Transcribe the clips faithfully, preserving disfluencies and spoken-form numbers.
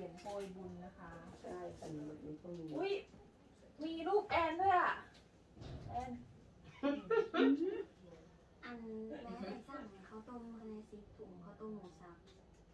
รียญโปรยบุญนะคะใช่ขนมแบบนี้ก็มีอุ้ยมีรูปแอนด้วยอ่ะแอนอันแม่ไอ้สั่งข้าวต้มภายในสิบถุงข้าวต้มหมูสับ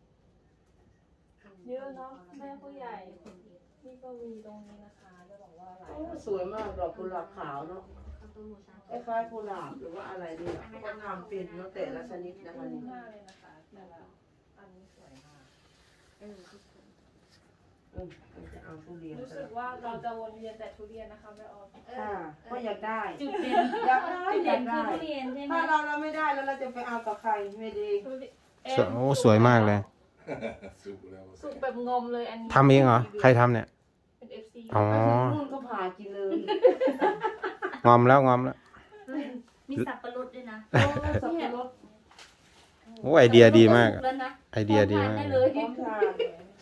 เยอะเนาะแม่ผู้ใหญ่นี่ก็มีตรงนี้นะคะจะบอกว่าหลายสวยมากดอกกุหลาบขาวเนาะคล้ายๆกุหลาบหรือว่าอะไรนี่แหละก็ทำเป็นเนาะแต่ละชนิดนะคะนี่มากเลยนะคะแต่ละอันนี้สวยมากเออเออจะเอาทุเรียนรู้สึกว่าเราจะวนเวียนแต่ทุเรียนนะคะแม่ออมค่ะก็อยากได้จุดเด่นอยากได้อยากได้ทุเรียนใช่ไหมถ้าเราเราไม่ได้แล้วเราจะไปเอากับใครไม่ดีโอ้สวยมากเลยสุกแบบงมเลยอันนี้ทำเองเหรอใครทำเนี่ยเป็น เอฟ ซีอ๋อนู่นก็ผ่ากินเลยงอมแล้วงอมแล้วมีสับปะรดด้วยนะสับปะรดโอ้ไอเดียดีมากไอเดียดีมากได้เลยพร้อมทาน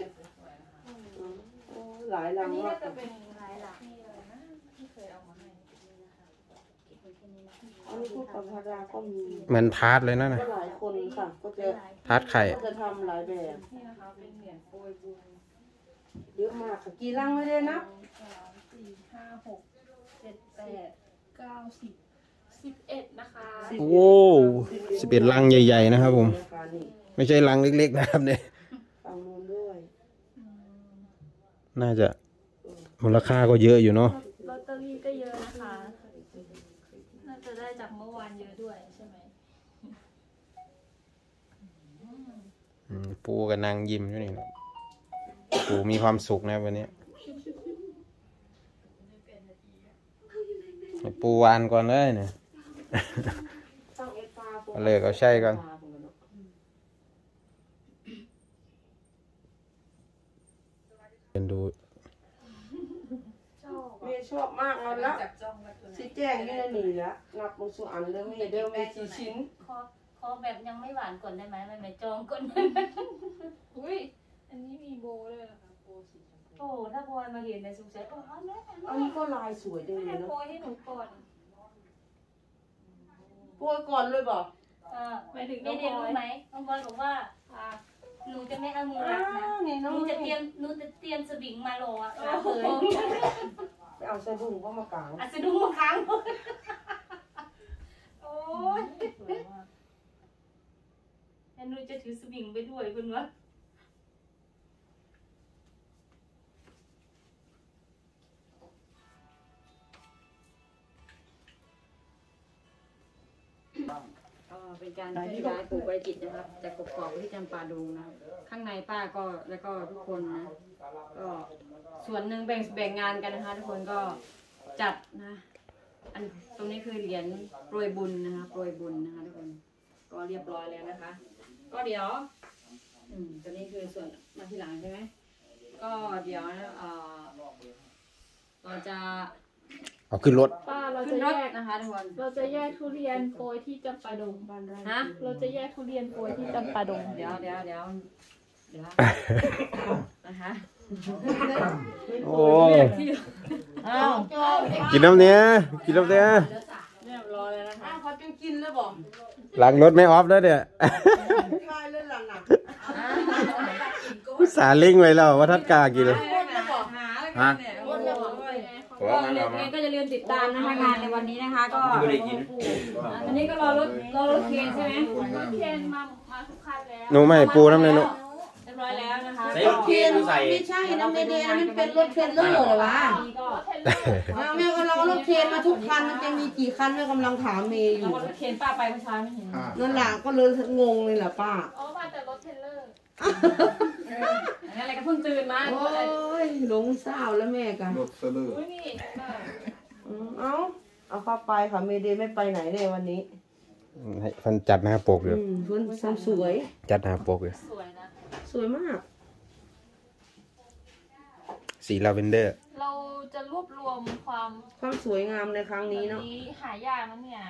หลายรังว่าจะเป็นหลายหลักนี่เลยนะที่เคยเอามาให้อันนี้พูดกับพาราก็มีเหมือนทาร์ตเลยนะนะหลายคนค่ะก็จะทาร์ตไข่ก็จะทำหลายแบบนี่นะคะเป็นเหรียญโปรยบุญเยอะมากค่ะกี่รังไม่ได้นะสามสี่ห้าหกเจ็ดแปดเก้าสิบสิบเอ็ดนะคะโอ้สิบเอ็ดลังใหญ่ๆนะครับผมไม่ใช่ลังเล็กๆนะครับเนี่ยฟังนูนด้วยน่าจะมูลค่าก็เยอะอยู่เนาะลอตเตอรี่ก็เยอะนะคะน่าจะได้จากเมื่อวานเยอะด้วยใช่ไหมปูกับนางยิ้มอยู่นี่ปูมีความสุขนะวันนี้ปูวานก่อนเลยเนี่ยเลยก็ใช่กันเป็นดูเมียชอบมากเอาละสิแจ้งนี่นะหนีละนับลงสู่อันเดิมเมียเดิมเมียสี่ชิ้นขอขอแบบยังไม่หวานก่อนได้ไหมไม่ไม่จองก่อนอุ้ยอันนี้มีโบด้วยนะคะโบสีชมพูโอ้ถ้าพลอยมาเห็นในสุขใจโอ้อันนี้อันนี้ก็ลายสวยจังเลยนะโปรยให้หนูก่อนโปรยก่อนเลยบอกไม่ถึงไม่ได้รู้ไหมน้องบอลบอกว่าหนูจะไม่เอามือรับนะหนูจะเตรียมหนูจะเตรียมสวิงมาโลอ่ะเลยไปเอาสะดุ้งก็มากางอ่ะสะดุ้งมาค้างโอ้ยแล้วหนูจะถือสวิงไปด้วยคุณวะเป็นการย้ายปู่ไปจิตนะครับจากกบกที่จำปาดงนะข้างในป้าก็แล้วก็ทุกคนนะก็ส่วนหนึ่งแบ่งแบ่งงานกันนะคะทุกคนก็จัดนะอันตรงนี้คือเหรียญโปรยบุญนะคะโปรยบุญนะคะทุกคนก็เรียบร้อยแล้วนะคะก็เดี๋ยวอืมตัวนี้คือส่วนมาทีหลังใช่ไหมก็เดี๋ยวเอ่อเราจะเอาขึ้นรถป้าเราจะแยกนะคะทุกคนเราจะแยกทุเรียนโปรยที่จำปาดงฮะเราจะแยกทุเรียนโปรยที่จำปาดงเดี๋ยวเดี๋ยวเดี๋ยวเดี๋ยวนะคะโอ้อ้าวกินน้ำเนี้ยกินน้ำเนี้ยเรียบร้อยแล้วนะคะเขาจึงกินแล้วบอกหลังรถไม่ออฟแล้วเนี่ยสาเล้งไว้แล้วว่าทัดกากินเลยฮะก็จะเรียนติดตามนะคะงานในวันนี้นะคะก็อันนี้ก็รอรถรอรถเคนใช่ไหมรถเคนมามาทุกคันแล้วหนูไม่ปูน้ำเลยหนูเรียบร้อยแล้วนะคะรถเคนไม่ใช่น้ำเดย์อันนั้นเป็นรถเทรลเลอร์เหรอวะแม่ก็เรารถเคนมาทุกคันมันจะมีกี่คันแม่กำลังถามเมย์อยู่รถเคนป้าไปเมื่อเช้าไม่เห็นนั่นแหละก็เลยงงเลยแหละป้าอ๋อมาแต่รถเทรลเลอร์อะไรก็เพิ่งตื่นมาโอ้ยหลงเศร้าแล้วแม่กันรถเทรลเลอร์เอาเอาเข้าไปค่ะเมย์เดย์ไม่ไปไหนเลยวันนี้ให้ฟันจัดหน้าปกเลยเพื่อนสวยจัดหน้าปกเลยสวยนะสวยมากสีลาเวนเดอร์เราจะรวบรวมความความสวยงามในครั้งนี้เนาะหายากนะเนี่ย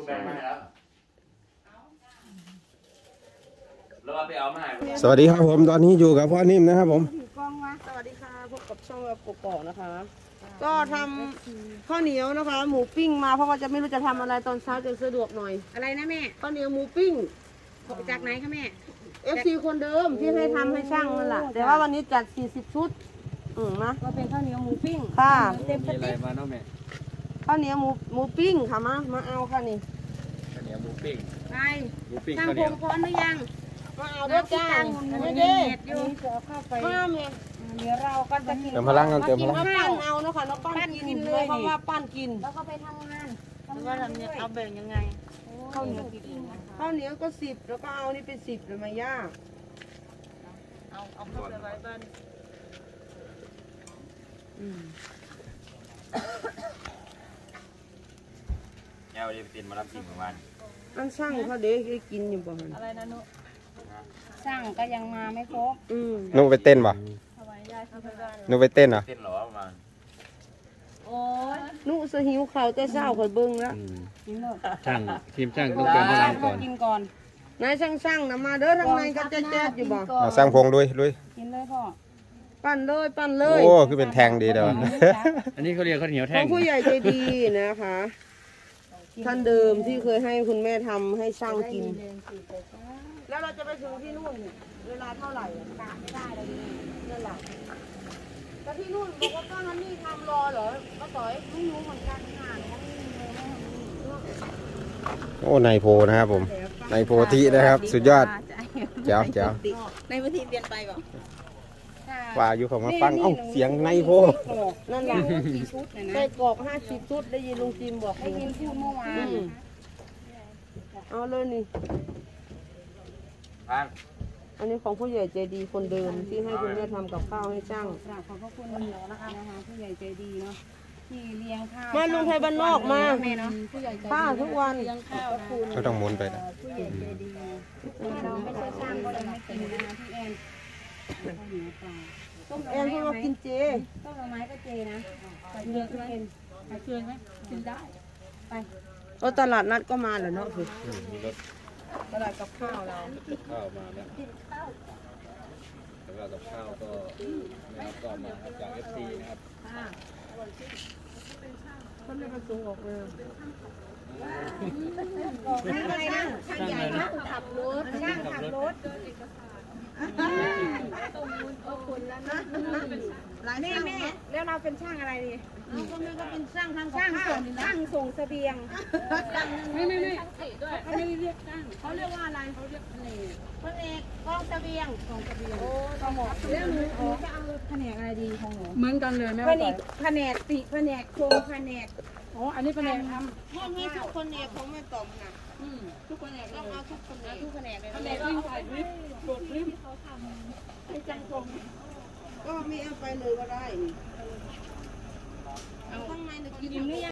สวัสดีครับผมตอนนี้อยู่กับพ่อนิ่มนะครับผมกล้องมาสวัสดีค่ะพบกับช่องแบบกบๆนะคะก็ทำข้าวเหนียวนะคะหมูปิ้งมาเพราะว่าจะไม่รู้จะทำอะไรตอนเช้าจะสะดวกหน่อยอะไรนะแม่ข้าวเหนียวหมูปิ้งจากไหนคะแม่เอฟซีคนเดิมที่ให้ทำให้ช่างนั่นแหละแต่ว่าวันนี้จัดสี่สิบชุดอืมนะก็เป็นข้าวเหนียวหมูปิ้งค่ะเต็มกระมีอะไรติกมาเนาะแม่ข้าวเหนียวหมูหมูปิ้งค่ะมามาเอาค่ะนี่ข้าวเหนียวหมูปิ้งไปหมูปิ้งช่างข้าวเหพนียวงพร้อมหรือยังมาเอาด้วยจ้าไม่ไม่ได้ได้อยู่เข้าไปมาเมียเดี๋ยวเราก็จะกินเติมพลังกันเติมพกินลังข้าวปั้นเอาเนาะค่ะเนาะปั้นกินเลยเพราะว่าปั้นกินแล้วก็ไปทำงานว่าทำเนี่ยเอาแบ่งยังไงข้าวเหนียวปิ้งข้าวเหนียวก็สิบแล้วก็เอานี่เป็นสิบเลยมายากเอาเอาเข้าไปไว้บ้านอืมแก้วดีไปตินมารับกินเมื่อวานอันช่างเขาเด็กได้กินอยู่บ่มันอะไรนะนุช่างก็ยังมาไม่ครบอืมหนูไปเต้นป่ะถวายยายเข้าไปบ้านหนูไปเต้นเหรอเต้นหรอประมาณโอ้ยนุสหิวเขาวแต่เช้าข่อยเบิ่งแล้วกินหมดช่างทีมช่างต้องเติมพลังก่อนกินก่อนนายช่างช่างๆนะมาเด้อทางในก็จะแจ๊ดอยู่บ่เอาสร้างพงด้วยด้วยกินเลยพ่อปั้นเลยปั้นเลยโอ้คือเป็นแทงดีเด้ออันนี้เขาเรียกข้าวเหนียวขแท่อง งผู้ใหญ่ใจดีนะคะ ท่านเดิมที่เคยให้คุณแม่ทำให้ช่างกิน แล้วเราจะไปถึงที่นู่นเวลาเท่าไหร่อะกะไม่ได้เลยนั่นแหละแต่ที่นู่นบอกว่าป้าฮันนี่ทำรอเหรอป้าต่อยไม่รู้เหมือนกันค่ะเขาไม่มีเลยไม่ทำโอ้นายโพนะครับผมนายโพธินะครับ สุดยอดแจ๋วแจ๋วในวิธีเปลี่ยนไปก่อนว่าอยู่เขามาฟังเอ้าเสียงนายโพนั่นแหละกี่ชุดเนี่ยนะไส้กรอกห้าสิบชุดได้ยินลุงจิมบอกได้ยินพูดเมื่อวานอืมเอาเลยนี่พันอันนี้ของผู้ใหญ่ใจดีคนเดิมที่ให้คุณแม่ทำกับข้าวให้ช่างกราบขอบพระคุณนะคะนะคะผู้ใหญ่ใจดีเนาะที่เลี้ยงข้าวมาลุงไทยบ้านนอกมาแม่เนาะผู้ใหญ่ใจดีป้าทุกวันเลี้ยงข้าวนะก็ต้องหมุนไปนะผู้ใหญ่ใจดีเราไม่ใช่ช่างก็เลยไม่กินนะคะพี่แอนข้าวเหนียวปลาต้มแอนเพิ่งมากินเจต้มหน่อไม้ก็เจนะใส่เกลือไหมใส่เกลือไหมกินได้ไปเออตลาดนัดก็มาแล้วเนาะคือมีรถตลาดกับข้าวเรากับข้าวมาแล้วแล้วก็กับข้าวก็นะครับก็มาครับจากเอฟซีนะครับเขาไม่ประสงค์ออกเลยอะไรนะช่างใหญ่ช่างขับรถช่างขับรถหลายแม่ช่างแม่แล้วเราเป็นช่างอะไรดีเอาก็แม่ก็เป็นช่างทำกับช่างข้าวส่งนี่นะช่างส่งเสบียงไม่ไม่ไม่เขาไม่ได้เรียกช่างเขาเรียกว่าอะไรเขาเรียกแผนกแผนกกองเสบียงกองเสบียงโอ้ก็หมดแล้วหนูหนูจะเอาแผนกอะไรดีของหนูเหมือนกันเลยแม่แผนกแผนกติแผนกโครงแผนกอ๋ออันนี้เป็นแนวทห้องนี้ทุกคนเนี่ยของแม่ต๋อมนะำอืมทุกคนแนวต้องเอาทุกคนเนี่ยทุกแผนกเลยแนววิ่งถ่ายคลิปโดดคลิปให้จังคงก็มีเอาไปเลยก็ได้นี่เอาข้างในเนี่ยกินหรือยัง